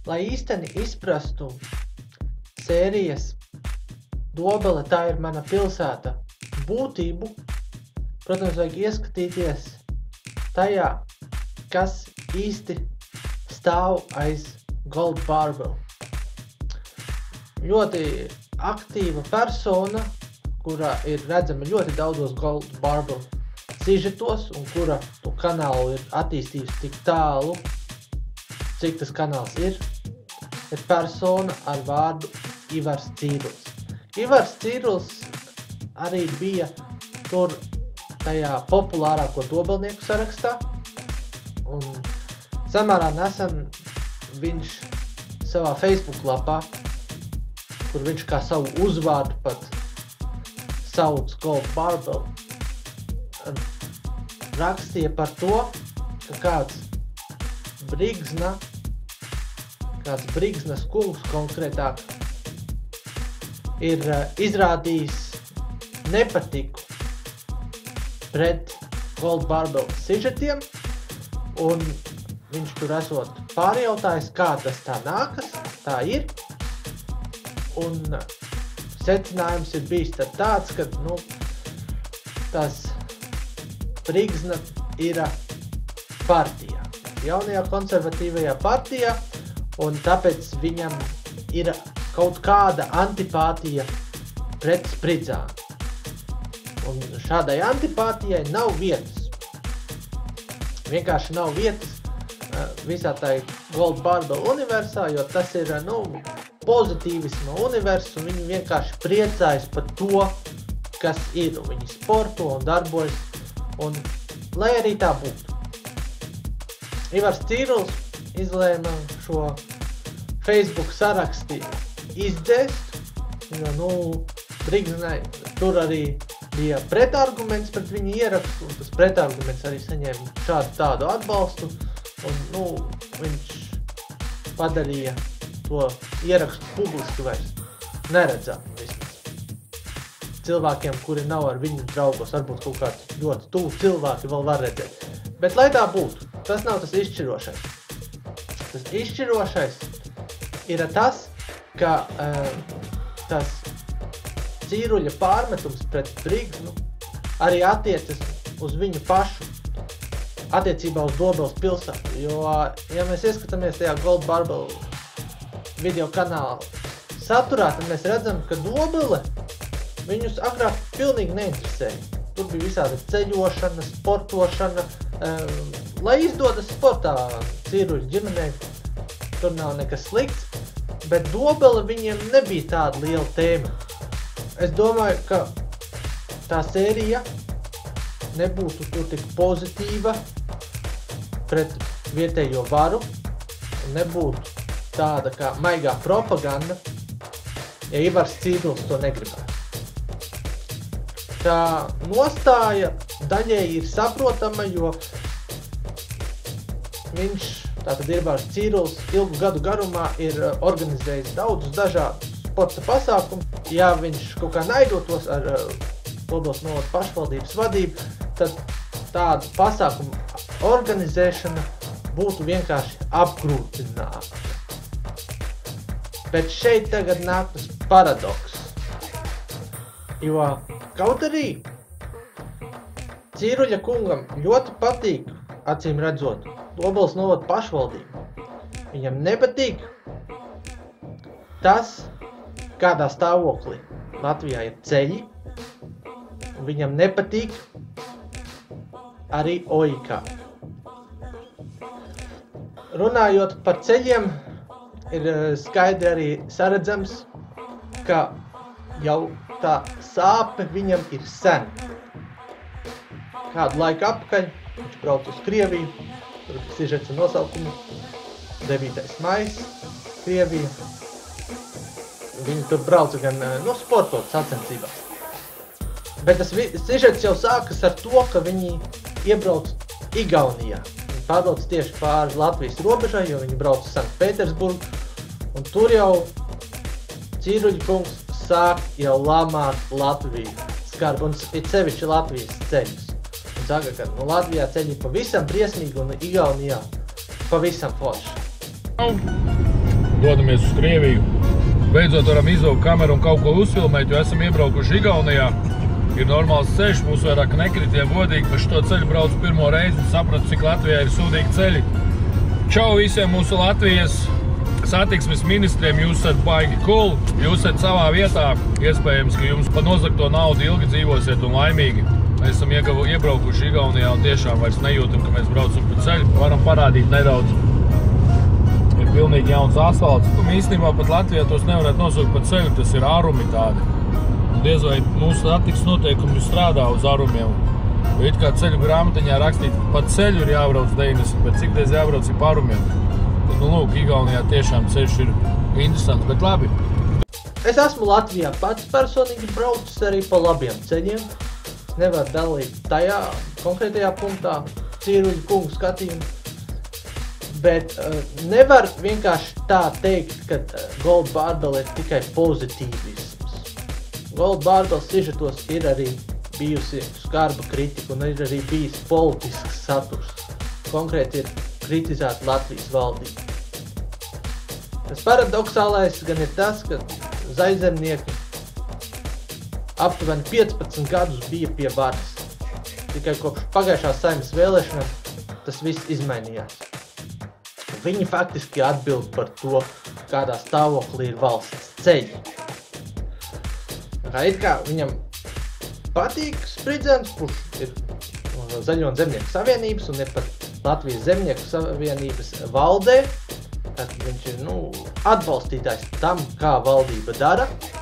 lai īsteni izprastu sērijas Dobele, tā ir mana pilsēta būtību, protams, vajag ieskatīties tajā, kas īsti stāv aiz Gold Barbel. Ļoti aktīva persona, kura ir redzama ļoti daudzos Gold Barbel sižetos un kura to kanālu ir attīstījusi tik tālu, cik tas kanāls ir persona ar vārdu Ivars Cīruls. Ivars Cīruls arī bija tur tajā populārāko dobelnieku sarakstā, un samērā nesen viņš savā Facebook lapā, kur viņš kā savu uzvārdu pat sauc Gold Barbel, rakstīja par to, ka kāds Brigznas kungs konkrētāk ir izrādījis nepatiku pret Gold Barbel sižetiem, un viņš tur esot pārjautājis, kā tas tā nākas, tā ir, un secinājums ir bijis tad tāds, ka, tas Brigzna ir partijā, jaunajā konservatīvajā partijā, un tāpēc viņam ir kaut kāda antipātija pret Spridzānu. Un šādai antipātijai nav vietas. Vienkārši nav vietas visā tai Gold Barbel universā, jo tas ir, pozitīvisma univers, un viņi vienkārši priecājas par to, kas ir. Viņi sporto un darbojas, un lai arī tā būtu. Ivars Cīruls izlēma šo Facebook saraksti izdzēst, jo, Brigznai tur arī bija pretarguments pret viņu ierakstu, un tas pretarguments arī saņēma šādu tādu atbalstu, un, viņš padarīja to ierakstu publiski vairs neredzām vismaz. Cilvēkiem, kuri nav ar viņu draugos, varbūt kaut kāds ļoti tuvu cilvēki vēl var redzēt. Bet lai tā būtu, tas nav tas izšķirošais. Tas izšķirošais ir tas, ka tas Cīruļa pārmetums pret Brigznu arī attiecas uz viņu pašu attiecībā uz Dobeles pilsētu, jo, ja mēs ieskatāmies tajā Gold Barbel video kanāla saturā, tad mēs redzam, ka Dobele viņus agrāk pilnīgi neinteresēja. Tur bija visāda ceļošana, sportošana, lai izdodas sportā Cīruļa ģimenei, tur nav nekas slikts, bet Dobele viņiem nebija tāda liela tēma. Es domāju, ka tā sērija nebūtu tur tik pozitīva pret vietējo varu, un nebūtu tāda kā maigā propaganda, ja Ivars Cīruls to negribētu. Tā nostāja daļēji ir saprotama, jo viņš, tātad Ivars Cīruls, ilgu gadu garumā ir organizējis daudzus dažādus sporta pasākumus. Ja viņš kaut kā naidotos ar Dobeles novada pašvaldības vadību, tad tādu pasākumu organizēšana būtu vienkārši apgrūtināta. Bet šeit tagad nāk tas paradoks, jo kaut arī Cīruļa kungam ļoti patīk, acīm redzot, Dobeles novada pašvaldība. Viņam nepatīk tas, kādā stāvoklī Latvijā ir ceļi, un viņam nepatīk arī OIK. Runājot par ceļiem, ir skaidri arī saredzams, ka jau tā sāpe viņam ir sen. Kādu laiku atpakaļ viņš brauc uz Krieviju, tur ir sižets ar nosaukumu 9. maijs, Krievija. Viņi tur brauca gan sportot sacensībās. Bet tas sižets jau sākas ar to, ka viņi iebrauc Igaunijā. Viņi pārbrauc tieši pāri Latvijas robežai, jo viņi brauc uz Sanktpēterburgu. Un tur jau Cīruļa kungs sāk jau lamāt Latviju skarbu, un it sevišķi Latvijas ceļus. Un saka, ka Latvijā ceļi pavisam briesmīgi un Igaunijā pavisam forši. dodamies uz Krieviju. Beidzot varam izvilkt kameru un kaut ko uzfilmēt, jo esam iebraukuši Igaunijā. Ir normāls ceļš, mūs vairāk nekritiem godīgi, pa šo ceļu braucu pirmo reizi un sapratu, cik Latvijā ir sūdīgi ceļi. Čau visiem mūsu Latvijas satiksmes ministriem, jūs esat baigi cool, jūs esat savā vietā, iespējams, ka jums pa nozagto naudu ilgi dzīvosiet un laimīgi. Mēs esam iebraukuši Igaunijā un tiešām vairs nejūtam, ka mēs braucam pa ceļu. Varam parādīt nedaudz. Ir pilnīgi jauns asfalts. Īstenībā pat Latvijā tos nevarētu nosaukt pa ceļu, tas ir ārumi tādi. Diez vai mūsu satiksmes noteikumi strādā uz ārumiem. Jo it kā ceļu grāmatiņā rakstīt, pa ceļu ir jābrauc 90, bet cik reiz jābrauc ir pa ārumiem. Tad, nu lūk, Igaunijā tiešām ceļš ir interesants, bet labi. Es esmu Latvijā pats personīgi braucis arī pa labiem ceļiem. Nevar dalīt tajā konkrētajā punktā Cīruļa kungu skatījumu. Bet nevar vienkārši tā teikt, ka Gold Barbell ir tikai pozitīvisms. Gold Barbell sižetos ir arī bijusi skarba kritika un ir arī bijis politisks saturs. Konkrēti ir kritizēta Latvijas valdība. Tas paradoxālais gan ir tas, ka zaļzemnieki aptuveni 15 gadus bija pie varas. Tikai kopš pagājušās Saeimas vēlēšanām tas viss izmainījās. Viņi faktiski atbild par to, kādā stāvoklī ir valsts ceļi. It kā viņam patīk Spridzens, kurš ir Zaļo un Zemnieku savienības un ir pat Latvijas Zemnieku savienības valdē. Tad viņš ir atbalstītājs tam, kā valdība dara.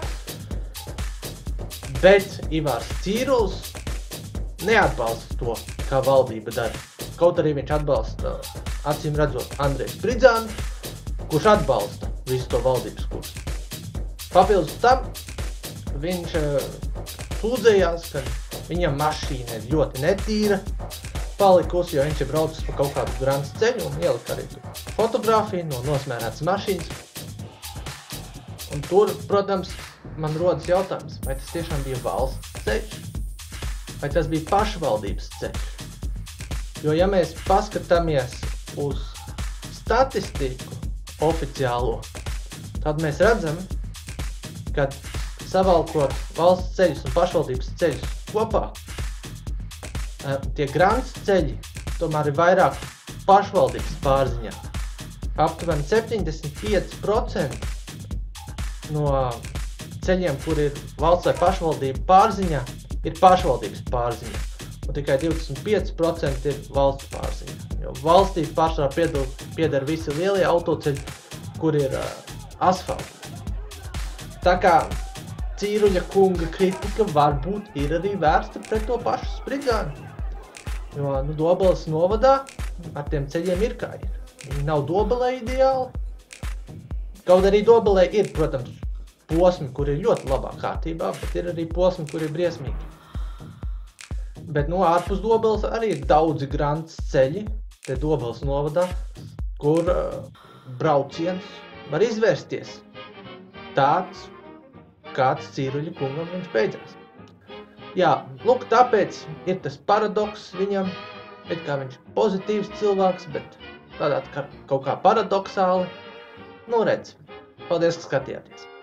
Bet Ivārs Cīruls neatbalsta to, kā valdība dara. Kaut arī viņš atbalsta, acīm redzot, Andreju Spridzānu, kurš atbalsta visu to valdības kursu. Papildus tam viņš sūdzējās, ka viņam mašīna ir ļoti netīra palikusi, jo viņš ir braucis pa kaut kādu grants ceļu un ielika arī fotogrāfiju no nosmērētas mašīnas. Un tur, protams, man rodas jautājums, vai tas tiešām bija valsts ceļš, vai tas bija pašvaldības ceļš. Jo, ja mēs paskatāmies uz statistiku oficiālo, tad mēs redzam, ka savalkot valsts ceļus un pašvaldības ceļus kopā, tie grants ceļi tomēr ir vairāk pašvaldības pārziņā. Aptuveni 75% no ceļiem, kur ir valsts vai pašvaldība pārziņā, ir pašvaldības pārziņā. Un tikai 25% ir valsts pārziņā. Jo valstī pārsvarā pieder visi lielie autoceļi, kur ir asfalti. Tā kā Cīruļa kunga kritika varbūt ir arī vērsta pret to pašu Spridzānu. Jo Dobeles novadā ar tiem ceļiem ir kā ir. Viņi nav Dobelē ideāli. Kaut arī Dobelē ir, protams, posmi, kur ir ļoti labā kārtībā, bet ir arī posmi, kur ir briesmīgi. Bet ārpus Dobeles arī ir daudzi grants ceļi, te Dobeles novadā, kur brauciens var izvērsties tāds, kāds Cīruļa kungam viņš beidzās. Jā, lūk, tāpēc ir tas paradoks viņam, it kā viņš pozitīvs cilvēks, bet tādā kaut kā paradoxāli. Redz, paldies, ka skatījāties!